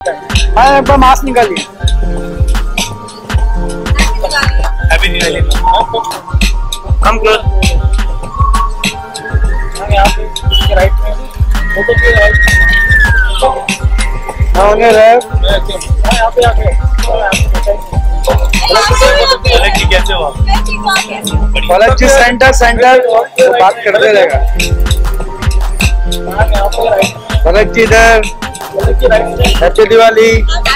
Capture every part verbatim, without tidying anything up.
हाँ एक बार मास्क निकालिए। हैप्पी दिवाली। Come close. यहाँ पे राइट में फोटो के राइट हाँ उन्हें रैप यहाँ पे आके पलक जी कैसे हो? पलक जी सेंटर सेंटर तो बात करते रहेगा। पलक जी इधर हैप्पी दिवाली।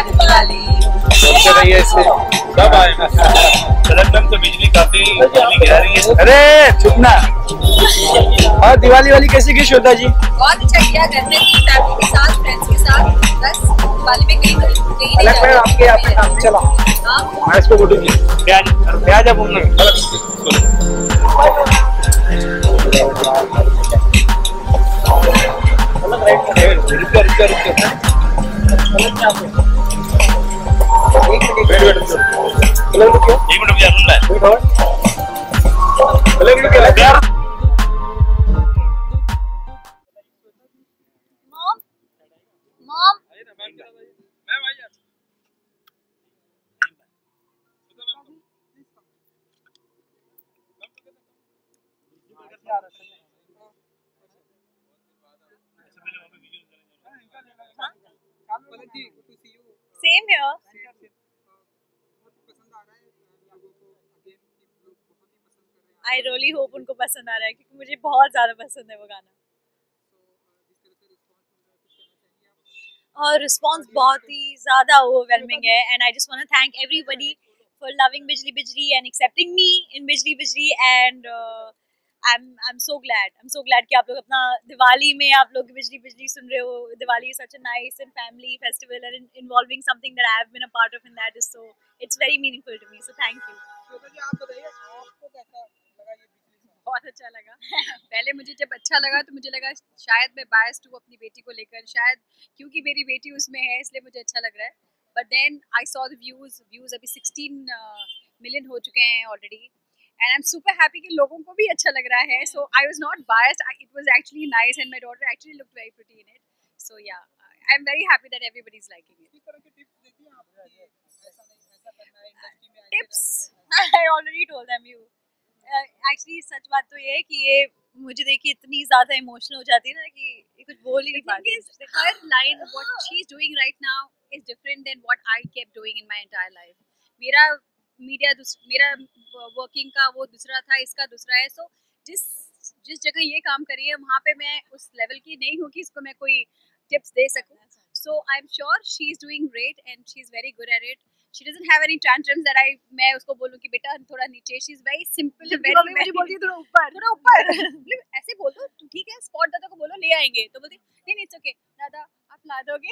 चलते रहिए इससे सब आए। पलक मैम तो बिजली काफी बिजली गिरा रही है। अरे चुप ना। और दिवाली वाली कैसी की श्वेता जी? बहुत अच्छा किया घर में फैमिली के साथ फ्रेंड्स के साथ बस दिवाली में कहीं कहीं नहीं अलग में आपके यहाँ पे काम चला। हाँ मैं इसको बोलूँ जी प्याज प्याज अब उन्होंने एक मिनट भैया रुक रहा है। Mom mom same here. I really hope उनको पसंद आ रहा है क्योंकि मुझे बहुत ज़्यादा पसंद है वो गाना। और रिस्पॉन्स बहुत ही ज़्यादा ओवरवेलमिंग है and I just want to thank everybody for loving Bijli Bijli and accepting me in Bijli Bijli and I am I am so glad I am so glad कि आप लोग अपना दिवाली में आप लोग बिजली बिजली सुन रहे हो। Diwali is such a nice and family festival and involving something that I have been a part of in that is so it's very meaningful to me so thank you. Shweta ji आप बताइए आपको कैसा लगा ये बिजली? बहुत अच्छा लगा। पहले मुझे जब अच्छा लगा तो मुझे लगा शायद मैं बायस्ड हूँ अपनी बेटी को लेकर, शायद क्योंकि मेरी बेटी उसमें है इसलिए मुझे अच्छा लग रहा है। But then I saw the views views अभी सिक्सटीन मिलियन हो चुके हैं already and I am super happy कि लोगों को भी अच्छा लग रहा है। So I was not biased, it was actually nice and my daughter actually looked very pretty in it. So yeah I am very happy that everybody is liking it. किस तरह के टिप्स देती हैं आप? ऐसा नहीं ऐसा करना है इंडस्ट्री में tips I already told them you. Actually सच बात तो ये है कि ये मुझे देखिए इतनी ज्यादा इमोशनल हो जाती है ना कि ये कुछ बोल ही नहीं पाती। Her line, what she's doing right now is different than what I kept doing in my entire life. मेरा मीडिया मेरा वर्किंग का वो दूसरा था, इसका दूसरा है। सो so, जिस जिस जगह ये काम करी है वहाँ पे मैं उस लेवल की नहीं हूँ कि इसको मैं कोई टिप्स दे सकूँ। So I am sure she is doing great and she is very good at it. She doesn't have any tantrums that I मैं उसको बोलूँ कि बेटा थोड़ा नीचे। She is very simple, very मुझे बोलती है थोड़ा ऊपर थोड़ा ऊपर मतलब ऐसे बोल दो तो ठीक है, स्पॉट दादा को बोलो ले आएंगे, तो बोलती नहीं नहीं इट्स ओके दादा आप ला दोगे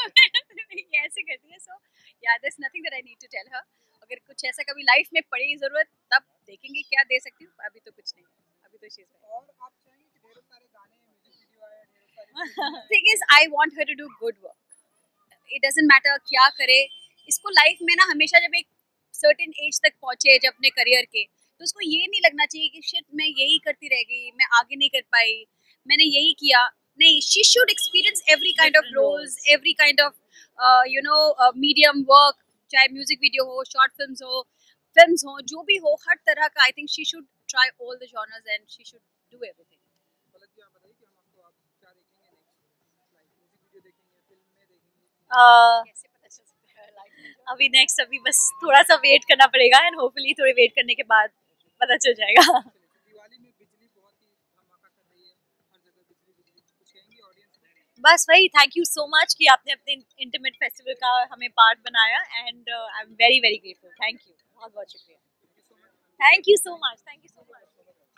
ये ऐसे करती है। So yeah there is nothing that I need to tell her. अगर कुछ ऐसा कभी लाइफ में पड़ेगी जरूरत तब देखेंगे क्या दे सकती हूँ, अभी तो कुछ नहीं, अभी तो शी इज। और आप चाहेंगे कि ढेर सारे गाने म्यूजिक वीडियो आए, ढेर सारे thing is I want her to do good work. It doesn't matter क्या करे, इसको लाइफ में ना हमेशा जब एक सर्टेन एज तक पहुंचे जब अपने करियर के, तो उसको ये नहीं लगना चाहिए कि शिट मैं यही करती रह गई, मैं आगे नहीं कर पाई, मैंने यही किया। नहीं, she should experience every kind of roles, every kind of you know medium work, चाहे म्यूजिक वीडियो हो, शॉर्ट फिल्म्स हो, फिल्म्स हो, जो भी हो, हर तरह का। I think she should try all the genres and she should do everything. Palak ji आप बताइए कि हम आपको आप क्या देखेंगे नेक्स्ट? लाइक म्यूजिक वीडियो देखेंगे, फिल्म में देखेंगे? कैसे पता चल सकता है लाइफ में? अभी नेक्स्ट अभी बस थोड़ा सा वेट करना पड़ेगा एंड होपफुली थोड़ी वेट करने के बाद पता चल जाएगा। दिवाली में बिजली बहुत ही धमाका कर रही है, हर जगह बिजली बिजली, कुछ कहेंगे ऑडियंस को? बस वही, थैंक यू सो मच कि आपने अपने इंटीमेट फेस्टिवल का हमें पार्ट बनाया and I am very very grateful. Thank you, बहुत बहुत शुक्रिया। Thank you so much, thank you so much.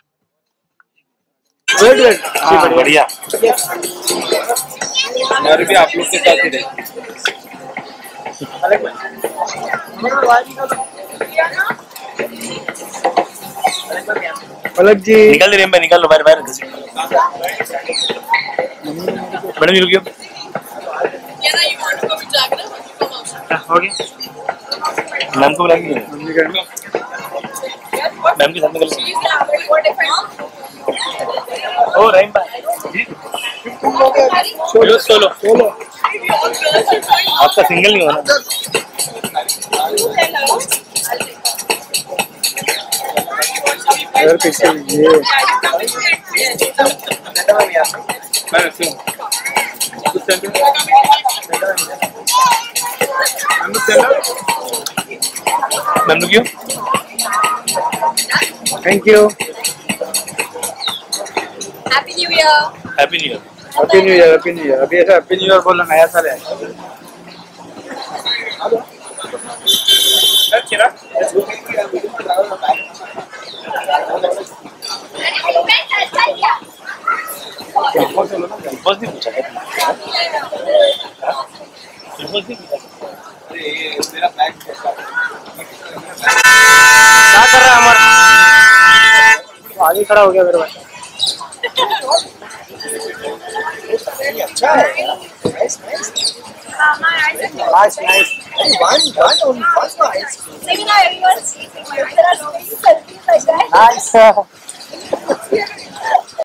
Wait wait हाँ बढ़िया। और भी आप लोग के साथ ही रहे। पलक जी निकल रहे हैं, निकल लो बाहर बाहर। मैडम जी रुकियो। हो गया मैम को बुलाएंगे, मैम के साथ निकल। ओ रहीम भाई जी सोलो सोलो सोलो आपका सिंगल नहीं होना। अगर पीछे ये मैं रखती हूँ। कुछ सेंटर। Number centre. नंबर क्यों? Thank you. Happy new year. Happy new year. Happy new year, happy new year. अभी ऐसा हैप्पी न्यू ईयर बोलना नया साल है। चिराग बस नहीं पूछा क्या कर रहा है हमारा? आगे खड़ा हो गया मेरे भाई। अच्छा है। Nice nice nice nice. One one only one nice. Nice.